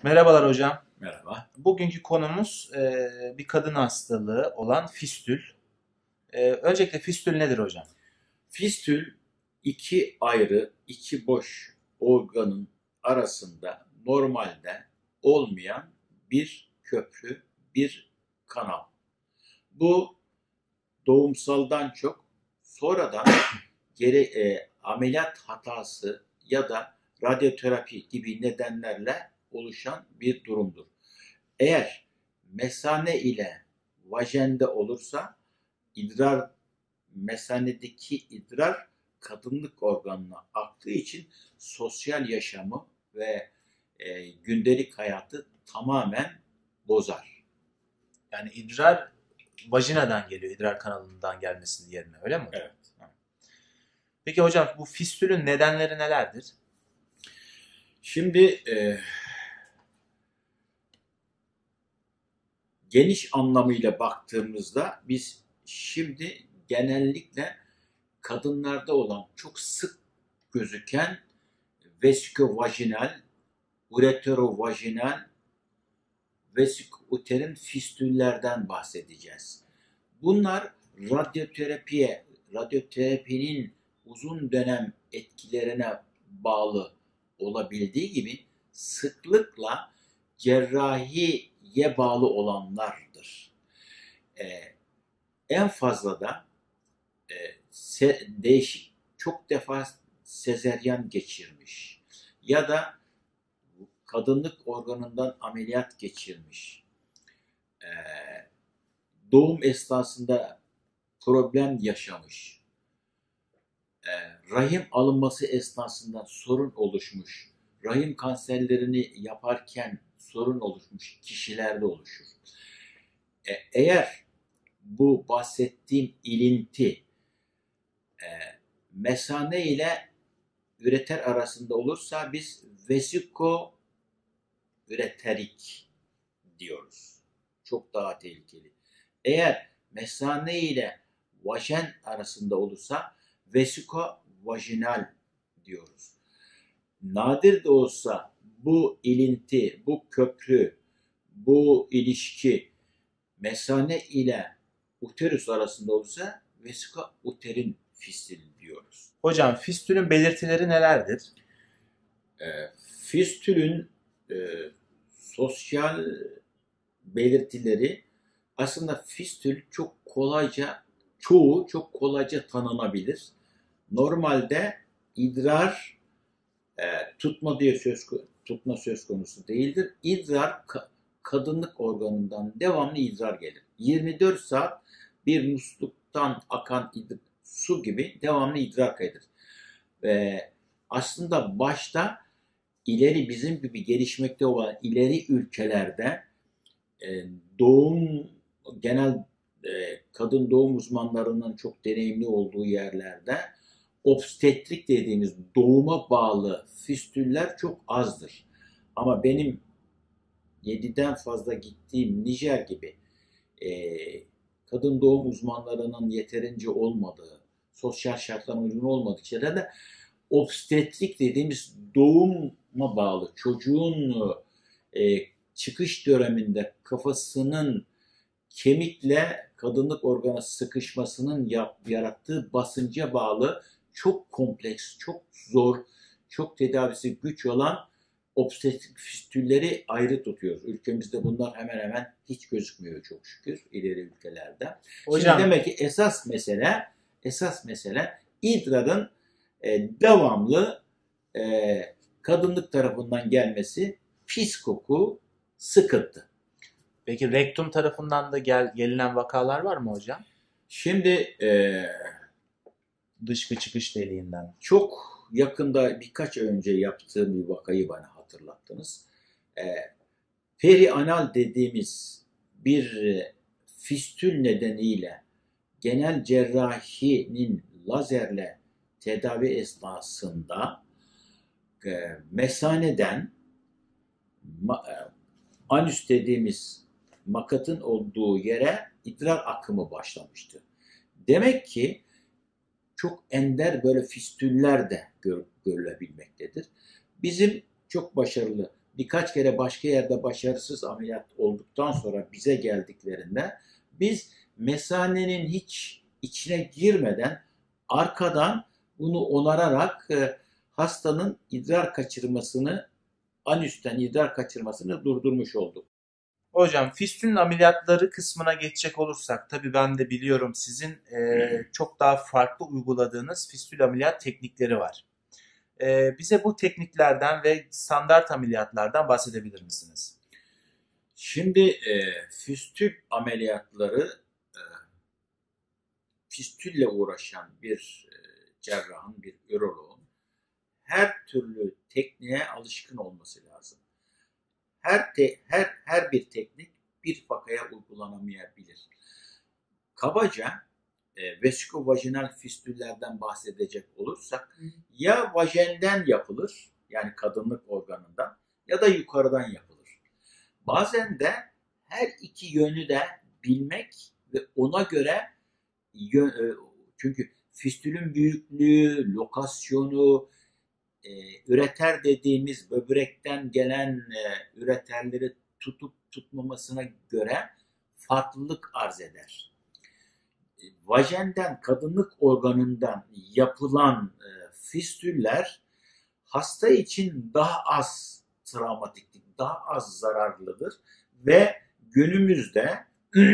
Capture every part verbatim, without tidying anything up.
Merhabalar hocam. Merhaba. Bugünkü konumuz e, bir kadın hastalığı olan fistül. E, öncelikle fistül nedir hocam? Fistül iki ayrı, iki boş organın arasında normalde olmayan bir köprü, bir kanal. Bu doğumsaldan çok sonradan gere, e, ameliyat hatası ya da radyoterapi gibi nedenlerle oluşan bir durumdur. Eğer mesane ile vajende olursa idrar mesanedeki idrar kadınlık organına aktığı için sosyal yaşamı ve e, gündelik hayatı tamamen bozar. Yani idrar vajinadan geliyor, idrar kanalından gelmesinin yerine, öyle mi hocam? Evet. Peki hocam, bu fistülün nedenleri nelerdir? Şimdi e, geniş anlamıyla baktığımızda biz şimdi genellikle kadınlarda olan çok sık gözüken vesikovajinal, ureterovajinal, vesikuterin fistüllerden bahsedeceğiz. Bunlar radyoterapiye, radyoterapinin uzun dönem etkilerine bağlı olabildiği gibi sıklıkla cerrahiye bağlı olanlardır. Ee, en fazla da e, se, değişik, çok defa sezeryan geçirmiş ya da kadınlık organından ameliyat geçirmiş, e, doğum esnasında problem yaşamış, e, rahim alınması esnasında sorun oluşmuş, rahim kanserlerini yaparken sorun oluşmuş kişilerde oluşur. E, eğer bu bahsettiğim ilinti e, mesane ile üreter arasında olursa biz vesiko üreterik diyoruz. Çok daha tehlikeli. Eğer mesane ile vajen arasında olursa vesiko vajinal diyoruz. Nadir de olsa bu ilinti, bu köprü, bu ilişki mesane ile uterus arasında olursa vesiko uterin fistülü diyoruz. Hocam, fistülün belirtileri nelerdir? E, fistülün e, sosyal belirtileri aslında fistül çok kolayca, çoğu çok kolayca tanınabilir. Normalde idrar e, tutma diye söz tutma söz konusu değildir. İdrar ka- kadınlık organından devamlı idrar gelir. yirmi dört saat bir musluktan akan idrar, su gibi devamlı idrar kaydır. Ve aslında başta ileri bizim gibi gelişmekte olan ileri ülkelerde e, doğum genel e, kadın doğum uzmanlarının çok deneyimli olduğu yerlerde obstetrik dediğimiz doğuma bağlı fistüller çok azdır. Ama benim yediden fazla gittiğim Nijer gibi e, kadın doğum uzmanlarının yeterince olmadığı, sosyal şartların uygun olmadığı şeylerde obstetrik dediğimiz doğuma bağlı çocuğun e, çıkış döneminde kafasının kemikle kadınlık organı sıkışmasının yap, yarattığı basınca bağlı çok kompleks, çok zor, çok tedavisi güç olan obstetrik fistülleri ayrı tutuyoruz. Ülkemizde bunlar hemen hemen hiç gözükmüyor çok şükür ileri ülkelerde. Hocam, şimdi demek ki esas mesele, esas mesele idrarın e, devamlı e, kadınlık tarafından gelmesi, pis koku, sıkıntı. Peki rektum tarafından da gel, gelinen vakalar var mı hocam? Şimdi e, dışkı çıkış deliğinden. Çok yakında birkaç ay önce yaptığım bir vakayı bana hatırlattınız. E, perianal dediğimiz bir e, fistül nedeniyle genel cerrahinin lazerle tedavi esnasında e, mesaneden ma, e, anüs dediğimiz makatın olduğu yere idrar akımı başlamıştı. Demek ki çok ender böyle fistüller de gör, görülebilmektedir. Bizim çok başarılı birkaç kere başka yerde başarısız ameliyat olduktan sonra bize geldiklerinde biz mesanenin hiç içine girmeden arkadan bunu onararak e, hastanın idrar kaçırmasını, anüsten idrar kaçırmasını durdurmuş olduk. Hocam fistülün ameliyatları kısmına geçecek olursak, tabii ben de biliyorum sizin e, çok daha farklı uyguladığınız fistül ameliyat teknikleri var. E, bize bu tekniklerden ve standart ameliyatlardan bahsedebilir misiniz? Şimdi e, fistül ameliyatları e, fistülle uğraşan bir e, cerrahın, bir üroloğun her türlü tekniğe alışkın olması lazım. Her te, her her bir teknik bir vakaya uygulanamayabilir. Kabaca e, vesikovajinal fistüllerden bahsedecek olursak, Hı. ya vajenden yapılır, yani kadınlık organından, ya da yukarıdan yapılır. Bazen de her iki yönü de bilmek ve ona göre yön, çünkü fistülün büyüklüğü, lokasyonu, e, üreter dediğimiz böbrekten gelen e, üreterleri tutup tutmamasına göre farklılık arz eder. E, vajenden, kadınlık organından yapılan e, fistüller hasta için daha az travmatiklik, daha az zararlıdır ve günümüzde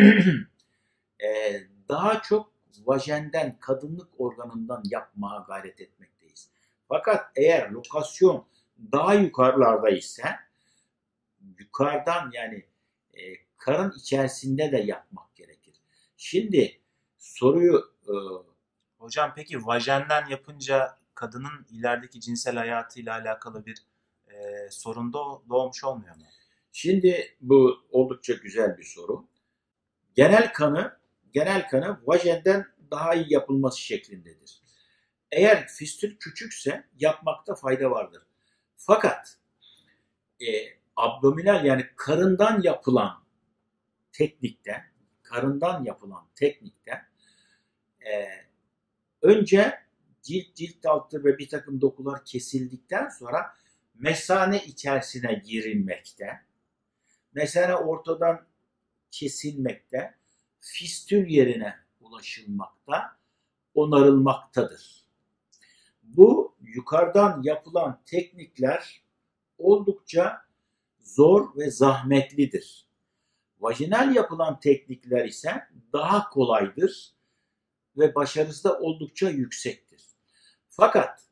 e, daha çok vajenden, kadınlık organından yapmaya gayret etmekteyiz. Fakat eğer lokasyon daha yukarılarda ise yukarıdan, yani e, karın içerisinde de yapmak gerekir. Şimdi soruyu e, hocam peki vajenden yapınca kadının ilerideki cinsel hayatıyla alakalı bir e, sorun da doğmuş olmuyor mu? Şimdi bu oldukça güzel bir soru. Genel kanı, genel kanı vajenden daha iyi yapılması şeklindedir. Eğer fistül küçükse yapmakta fayda vardır. Fakat e, abdominal, yani karından yapılan teknikte, karından yapılan teknikte e, önce cilt cilt altı ve bir takım dokular kesildikten sonra mesane içerisine girilmekte, mesane ortadan kesilmekte, fistül yerine ulaşılmakta, onarılmaktadır. Bu yukarıdan yapılan teknikler oldukça zor ve zahmetlidir. Vajinal yapılan teknikler ise daha kolaydır ve başarısı da oldukça yüksektir. Fakat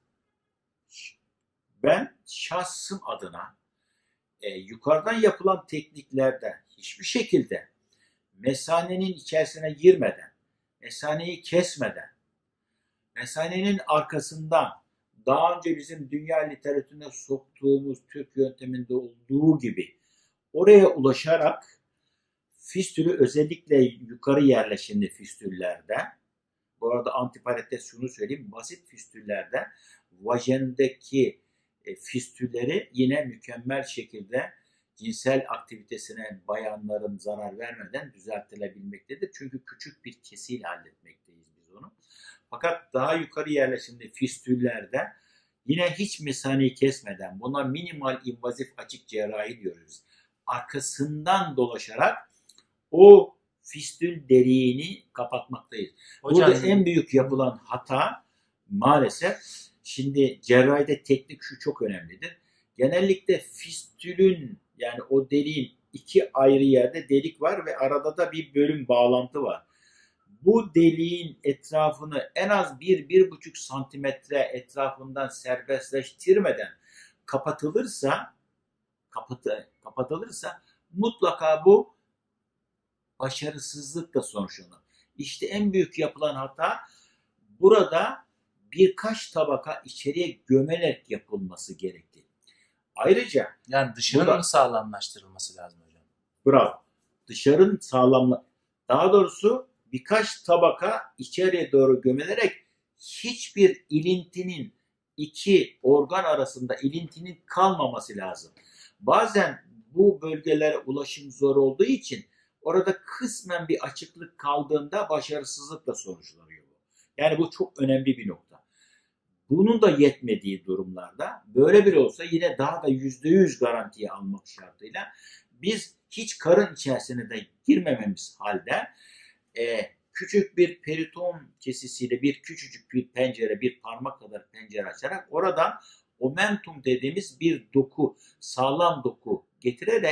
ben şahsım adına e, yukarıdan yapılan tekniklerde hiçbir şekilde mesanenin içerisine girmeden, mesaneyi kesmeden, mesanenin arkasından daha önce bizim dünya literatürüne soktuğumuz Türk yönteminde olduğu gibi oraya ulaşarak fistülü, özellikle yukarı yerleşimli fistüllerde, bu arada antiparantez şunu söyleyeyim, basit fistüllerde vajendeki e, fistülleri yine mükemmel şekilde cinsel aktivitesine bayanların zarar vermeden düzeltilebilmektedir. Çünkü küçük bir kesiyle halletmekteyiz biz onu. Fakat daha yukarı yerleşimli fistüllerde yine hiç mesaneyi kesmeden, buna minimal invazif açık cerrahi diyoruz, arkasından dolaşarak o fistül deliğini kapatmaktayız. Hocam, burada en büyük yapılan hata maalesef, şimdi cerrahide teknik şu çok önemlidir. Genellikle fistülün, yani o deliğin iki ayrı yerde delik var ve arada da bir bölüm bağlantı var. Bu deliğin etrafını en az bir bir buçuk santimetre etrafından serbestleştirmeden kapatılırsa, kapatı, kapatılırsa mutlaka bu başarısızlıkla sonuçlanır. İşte en büyük yapılan hata burada birkaç tabaka içeriye gömelerek yapılması gerekti. Ayrıca yani dışarının burada, sağlamlaştırılması lazım hocam. Bravo. Dışarının sağlamla, daha doğrusu birkaç tabaka içeriye doğru gömelerek hiçbir ilintinin, iki organ arasında ilintinin kalmaması lazım. Bazen bu bölgelere ulaşım zor olduğu için orada kısmen bir açıklık kaldığında başarısızlıkla sonuçlanıyor bu. Yani bu çok önemli bir nokta. Bunun da yetmediği durumlarda böyle bir olsa yine daha da yüzde yüz garantiye almak şartıyla biz hiç karın içerisine de girmememiz halde e, küçük bir periton kesisiyle bir küçücük bir pencere, bir parmak kadar pencere açarak oradan omentum dediğimiz bir doku, sağlam doku getirerek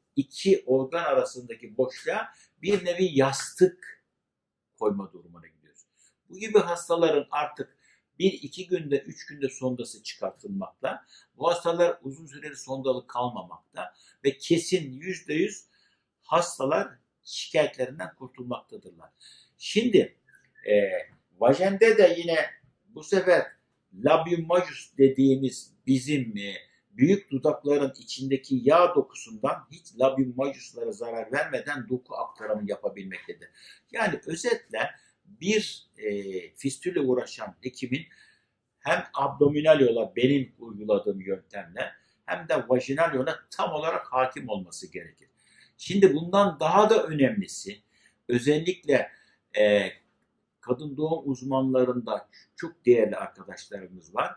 iki organ arasındaki boşluğa bir nevi yastık koyma durumuna gidiyoruz. Bu gibi hastaların artık bir iki günde, üç günde sondası çıkartılmakta. Bu hastalar uzun süreli sondalı kalmamakta ve kesin yüzde yüz hastalar şikayetlerinden kurtulmaktadırlar. Şimdi e, vajende de yine bu sefer labium majus dediğimiz bizim e, büyük dudakların içindeki yağ dokusundan hiç labium majuslara zarar vermeden doku aktarımı yapabilmektedir. Yani özetle bir e, fistülle uğraşan hekimin hem abdominal yola benim uyguladığım yöntemle hem de vajinal yola tam olarak hakim olması gerekir. Şimdi bundan daha da önemlisi özellikle e, kadın doğum uzmanlarında çok değerli arkadaşlarımız var.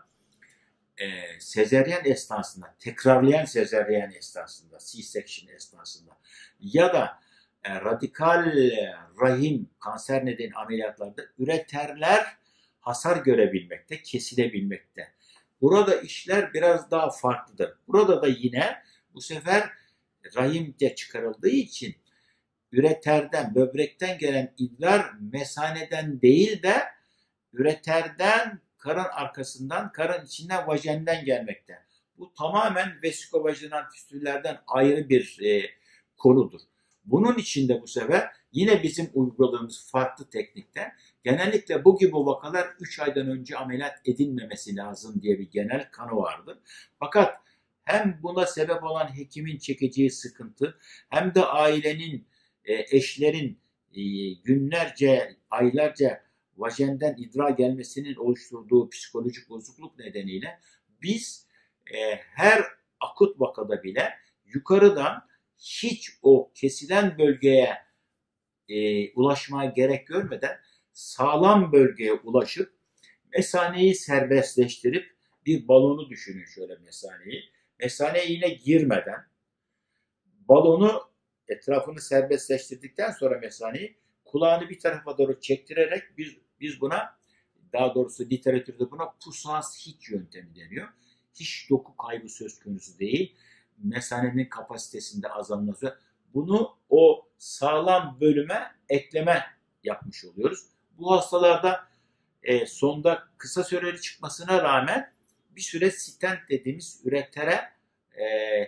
E, sezeryen esnasında, tekrarlayan sezeryen esnasında, C-section esnasında ya da e, radikal e, rahim kanser nedeni ameliyatlarda üreterler hasar görebilmekte, kesilebilmekte. Burada işler biraz daha farklıdır. Burada da yine bu sefer rahimce çıkarıldığı için üreterden, böbrekten gelen idrar mesaneden değil de üreterden, karın arkasından, karın içinden, vajenden gelmekte. Bu tamamen vesikovajinal fistüllerden ayrı bir e, konudur. Bunun için de bu sefer yine bizim uyguladığımız farklı teknikte genellikle bu gibi vakalar üç aydan önce ameliyat edilmemesi lazım diye bir genel kanı vardır. Fakat hem buna sebep olan hekimin çekeceği sıkıntı hem de ailenin, e, eşlerin e, günlerce, aylarca vajenden idrar gelmesinin oluşturduğu psikolojik bozukluk nedeniyle biz e, her akut vakada bile yukarıdan hiç o kesilen bölgeye e, ulaşmaya gerek görmeden sağlam bölgeye ulaşıp mesaneyi serbestleştirip bir balonu düşünün şöyle mesaneyi. Mesaneye yine girmeden balonu etrafını serbestleştirdikten sonra mesaneyi kulağını bir tarafa doğru çektirerek biz, biz buna daha doğrusu literatürde buna pusas hiç yöntemi deniyor. Hiç doku kaybı söz konusu değil. Mesanenin kapasitesinde azalması. Bunu o sağlam bölüme ekleme yapmış oluyoruz. Bu hastalarda e, sonda kısa süreli çıkmasına rağmen bir süre stent dediğimiz üretere e, e,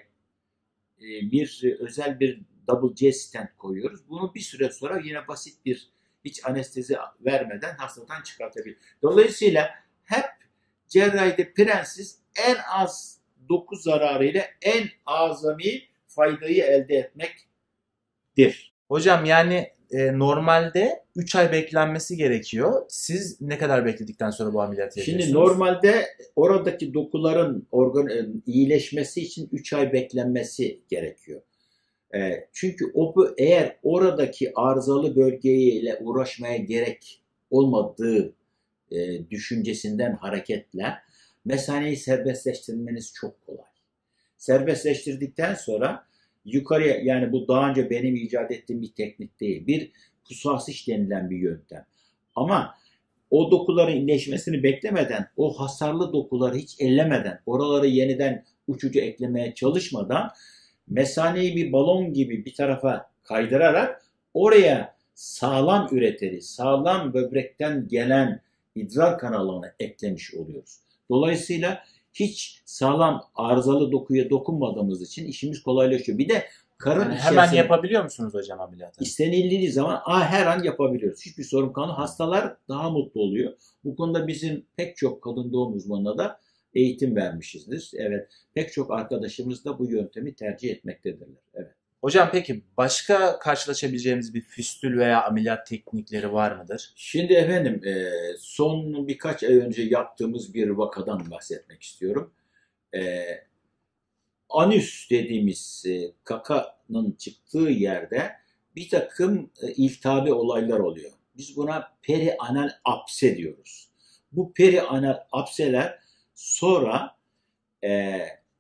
bir özel bir double C stent koyuyoruz. Bunu bir süre sonra yine basit bir hiç anestezi vermeden hastadan çıkartabilir. Dolayısıyla hep cerrahide prenses en az doku zararıyla en azami faydayı elde etmektir. Hocam yani e, normalde üç ay beklenmesi gerekiyor. Siz ne kadar bekledikten sonra bu ameliyatı yapıyorsunuz? Şimdi normalde oradaki dokuların organ, iyileşmesi için üç ay beklenmesi gerekiyor. E, çünkü o eğer oradaki arızalı bölgeyle uğraşmaya gerek olmadığı e, düşüncesinden hareketle mesaneyi serbestleştirmeniz çok kolay. Serbestleştirdikten sonra yukarıya, yani bu daha önce benim icat ettiğim bir teknik değil. Bir pusasiş denilen bir yöntem. Ama o dokuların iyileşmesini beklemeden, o hasarlı dokuları hiç ellemeden, oraları yeniden uçucu eklemeye çalışmadan mesaneyi bir balon gibi bir tarafa kaydırarak oraya sağlam üreteri, sağlam böbrekten gelen idrar kanalını eklemiş oluyoruz. Dolayısıyla hiç sağlam arızalı dokuya dokunmadığımız için işimiz kolaylaşıyor. Bir de karın yani hemen yapabiliyor musunuz hocam ameliyatı? İstenildiği zaman ah, her an yapabiliyoruz. Hiçbir sorun kalmıyor. Hastalar daha mutlu oluyor. Bu konuda bizim pek çok kadın doğum uzmanına da eğitim vermişizdir. Evet, pek çok arkadaşımız da bu yöntemi tercih etmektedirler. Evet. Hocam peki başka karşılaşabileceğimiz bir fistül veya ameliyat teknikleri var mıdır? Şimdi efendim son birkaç ay önce yaptığımız bir vakadan bahsetmek istiyorum. Anüs dediğimiz kakanın çıktığı yerde bir takım iltihabi olaylar oluyor. Biz buna perianal apse diyoruz. Bu perianal apseler sonra e,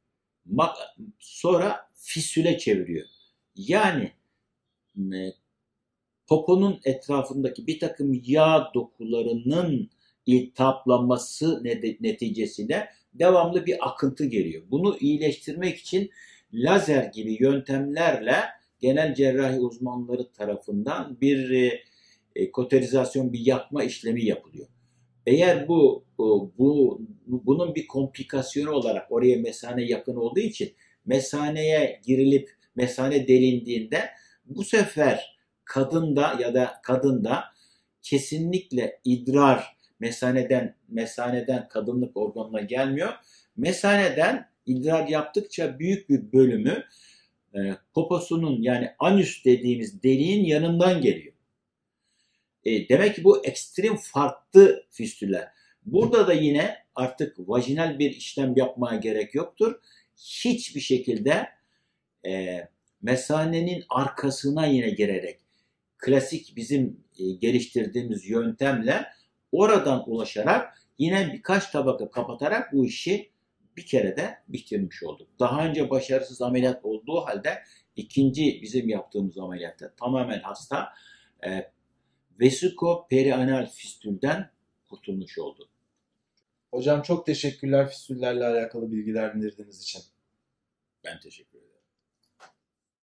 sonra fistüle çeviriyor. Yani e, poponun etrafındaki bir takım yağ dokularının iltihaplanması neticesinde devamlı bir akıntı geliyor. Bunu iyileştirmek için lazer gibi yöntemlerle genel cerrahi uzmanları tarafından bir e, koterizasyon, bir yakma işlemi yapılıyor. Eğer bu, bu bunun bir komplikasyonu olarak oraya mesane yakın olduğu için mesaneye girilip mesane delindiğinde bu sefer kadında ya da kadında kesinlikle idrar mesaneden mesaneden kadınlık organına gelmiyor. Mesaneden idrar yaptıkça büyük bir bölümü e, poposunun yani anüs dediğimiz deliğin yanından geliyor. E, demek ki bu ekstrem farklı fistüller. Burada da yine artık vajinal bir işlem yapmaya gerek yoktur. Hiçbir şekilde e, mesanenin arkasına yine girerek klasik bizim e, geliştirdiğimiz yöntemle oradan ulaşarak yine birkaç tabaka kapatarak bu işi bir kere de bitirmiş olduk. Daha önce başarısız ameliyat olduğu halde ikinci bizim yaptığımız ameliyatta tamamen hasta e, vesikoperianal fistülden kurtulmuş oldu. Hocam çok teşekkürler fistüllerle alakalı bilgiler verdiğiniz için. Ben teşekkür ederim.